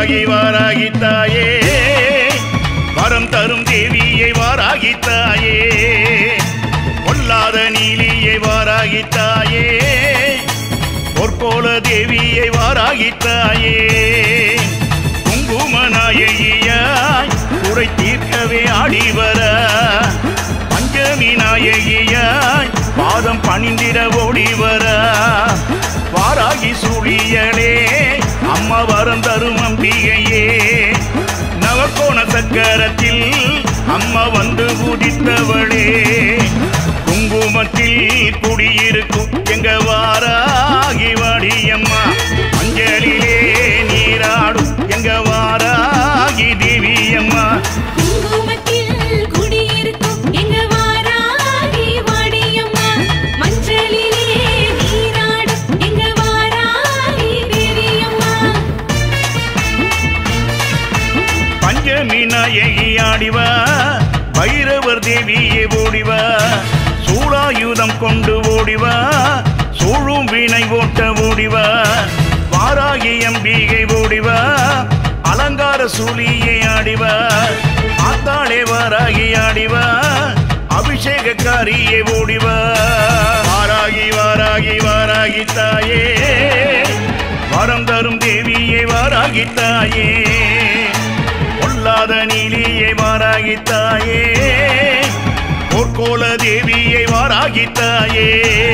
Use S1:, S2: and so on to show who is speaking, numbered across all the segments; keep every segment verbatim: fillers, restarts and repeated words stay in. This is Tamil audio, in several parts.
S1: வாராகி வாராகி தாயே வரம் தரும் தேவியை வாராகி தாயே பொல்லாத நீலியை வாராகி தாயே பொற்கோல தேவியை வாராகி தாயே குங்கும நாயகியாய் குறை தீர்க்கவே ஆடிவர பஞ்சமி நாயகியாய் பாதம் பணிந்திட ஓடிவர வாராகி சூழியலே அம்மா வரம் தரும் அம்பிகையே நவகோண சக்கரத்தில் அம்மா வந்து உதித்தவளே குங்குமத்தில் குடியிருக்கும் எங்க வாராகி வாடியம்மா மஞ்சளிலே நீராடும் எங்க வாராகி தேவியம்மா
S2: குங்குமத்தில் குடியிருக்கும் எங்க வாராகி வாடியம்மா மஞ்சளிலே நீராடும் எங்க வாராகி தேவியம்மா
S1: பஞ்சமி நாயகி ஆடிவா பைரவர் தேவியே ஓடிவா சூளாயுதம் கொண்டு ஓடிவா சூழும் வீணை ஓட்ட ஓடிவா வாராகி அம்பிகை ஓடிவா அலங்கார சூழியை ஆடிவா ஆத்தாளே வாராகி ஆடிவா அபிஷேகக்காரியே ஓடிவா வாராகி வாராகி வாராகி தாயே வரம் தரும் தேவியே வாராகி தாயே பொல்லாத நீலியை வாராகி தாயே பொற்கோல தேவியை வாராகி தாயே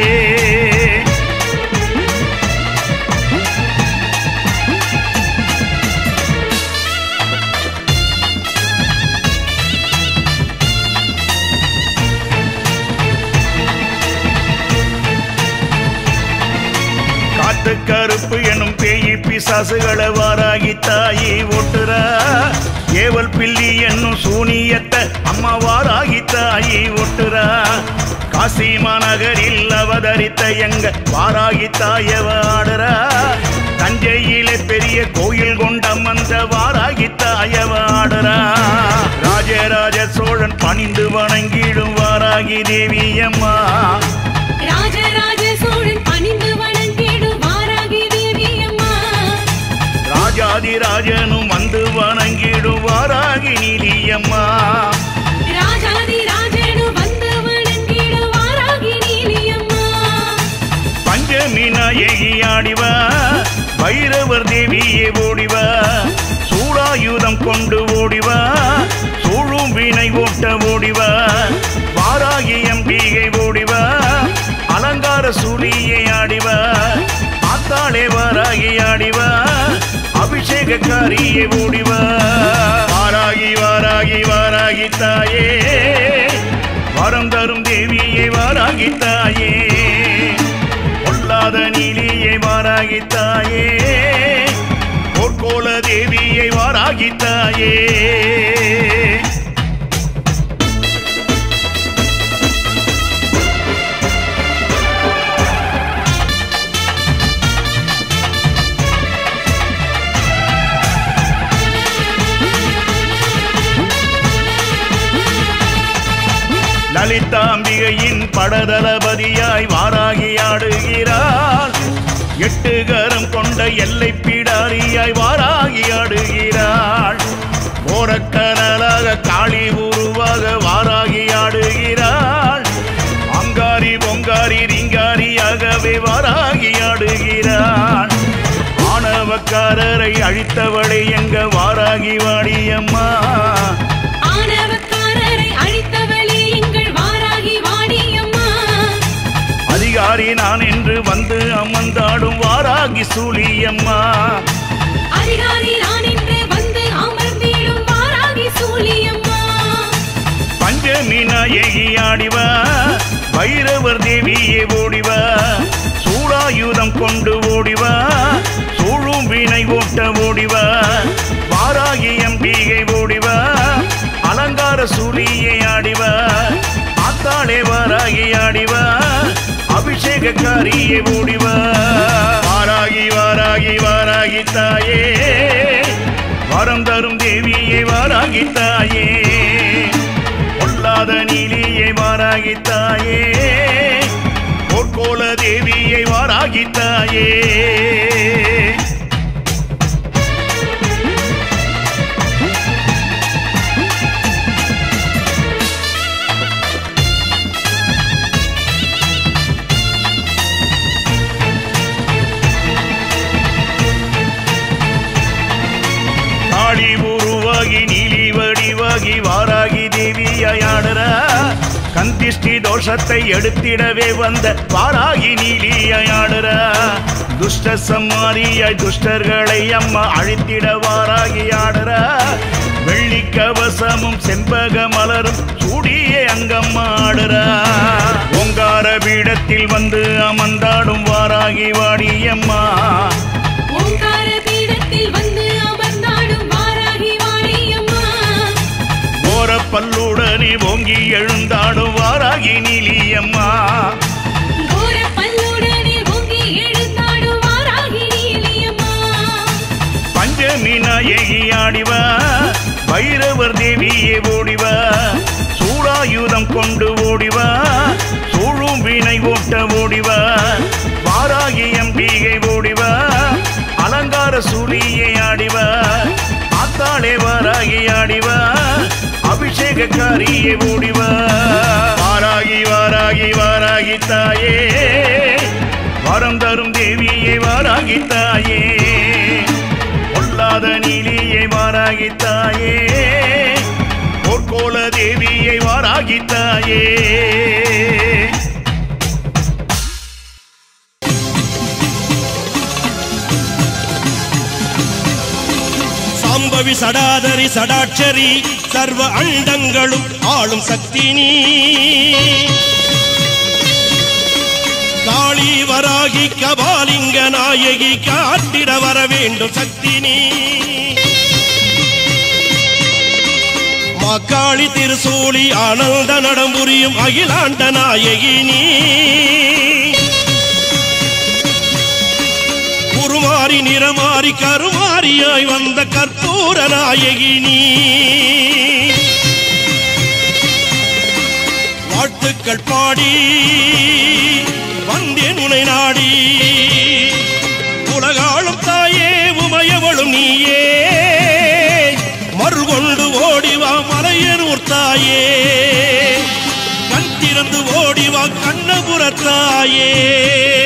S1: காட்டு கருப்பு எனும் பேயி பிசாசுகளை வாராகி தாயி ஓட்டுறா ஏவல் பில்லி என்னும் சூனியத்தை அம்மா வாராகி தாயி ஓட்டுறா காசி மாநகரில் அவதரித்த எங்க வாராகி தாயவ ஆடுறா தஞ்சையிலே பெரிய கோயில் கொண்ட மந்த வாராகி தாயவ ஆடுறா ராஜராஜ சோழன் பணிந்து வணங்கிடும் வாராகி தேவி அம்மா
S2: ராஜராஜ சோழன் பணிந்து வணங்கிடும் வாராகி தேவி அம்மா
S1: ராஜாதிராஜனும் வந்து வணங்கிடும் வாராகி நீலியம்மா
S2: ராஜாதிராஜனும் வந்து வணங்கிடும் வாராகி நீலியம்மா
S1: பஞ்சமி நாயகி ஆடிவா பைரவர் தேவியே ஓடிவா சூளாயுதம் கொண்டு ஓடிவா சூழும் வீணை ஓட்ட ஓடிவா வாராகி அம்பிகை ஓடிவா அலங்கார சூழியை ஆடிவா ஆத்தாளே வாராகி ஆடிவா அபிஷேகக்காரியே ஓடிவா வாராகி வாராகி வாராகி தாயே வரம் தரும் தேவியை வாராகி தாயே பொல்லாத நீலியை வாராகி தாயே பொற்கோல தேவியை வாராகி தாயே லலிதாம்பிகையின் படதளபதியாய் வாராகி ஆடுகிறாள் எட்டு கரம் கொண்ட எல்லை பீடாரியாய் வாராகி ஆடுகிறாள் ஓரக்கனலாக காளி உருவாக வாராகி ஆடுகிறாள் அங்காரி பொங்காரி ரிங்காரியாகவே வாராகி ஆடுகிறாள் ஆணவக்காரரை அழித்தவளை எங்க வாராகி வாடியம்மா
S2: ஆணவக்காரரை அழித்தவளே எங்கள் வாராகி வாடியம்மா
S1: அதிகாரி நான் என்று வந்து அமர்ந்தாடும் வாராகி சூழியம்மா
S2: அதிகாரி நான் என்று வந்து அமர்ந்திடும் வாராகி சூழியம்மா
S1: பஞ்சமி நாயகி ஆடிவா பைரவர் தேவியே ஓடிவா சூளாயுதம் கொண்டு ஓடிவா சூழும் வீணை ஓட்ட ஓடிவா வாராகி அம்பிகை ஓடிவா அலங்கார சூழியை ஆடிவா ஆத்தாளே வாராகி ஆடிவா அபிஷேகக்காரியே ஓடிவா வாராகி வாராகி வாராகி தாயே வரம் தரும் தேவியை வாராகி தாயே பொல்லாத நீலியை வாராகி தாயே பொற்கோல தேவியை வாராகி தாயே வாராகி வாராகி தேவியாடுறா கந்திஷ்டி தோஷத்தை எடுத்திடவே வந்த வாராகி நீலியாடுறா துஷ்ட சம்மாரியாய் துஷ்டர்களை அம்மா அழித்திட வாராகி ஆடுறா வெள்ளி கவசமும் செம்பக மலரும் சூடியே அங்கம்மா ஆடுறா ஓங்கார பீடத்தில் வந்து அமர்ந்தாடும் வாராகி வாடியம்மா
S2: ஓங்கார பீடத்தில் வந்து அமர்ந்தாடும் வாராகி வாடியம்மா
S1: கோர பல்லுடனே ஓங்கி எழுந்தாடும் வாராகி நீலியம்மா
S2: கோர பல்லுடனே ஓங்கி எழுந்தாடும் வாராகி நீலியம்மா
S1: பஞ்சமி நாயகி ஆடிவா பைரவர் தேவியே ஓடிவா சூடாயுதம் கொண்டு ஓடிவா சூழும் வீணை ஓட்ட ஓடிவா வாராகி அம்பிகை ஓடிவா அலங்கார சூழியை ஆடிவா ஆத்தாளே வாராகி ஆடிவா அபிஷேகக்காரியே ஓடிவா வாராகி வாராகி வாராகி தாயே வரம் தரும் தேவியே வாராகி தாயே பொல்லாத நீலியை வாராகி தாயே போர்க்கோல தேவியை வாராகி தாயே
S3: சாம்பவி சடாதரி சடாட்சரி சர்வ அண்டங்களும் ஆளும் சக்தி நீ காளி வராகி கபாலிங்க நாயகி காட்டிட வர வேண்டும் சக்தி நீ மக்காளி திருசூலி ஆனந்த நடம்புரியும் அகிலாண்ட நாயகி நீ குருமாரி நிறமாரி கருமாரியாய் வந்த கற்பூர நாயகி நீ வாழ்த்துக்கள் பாடி வந்தேன் உனை நாடி உலகாளும் தாயே உமையவளும் நீயே மறுகொண்டு ஓடிவா மலையனூர் தாயே கண் திறந்து ஓடிவா கண்ணபுர தாயே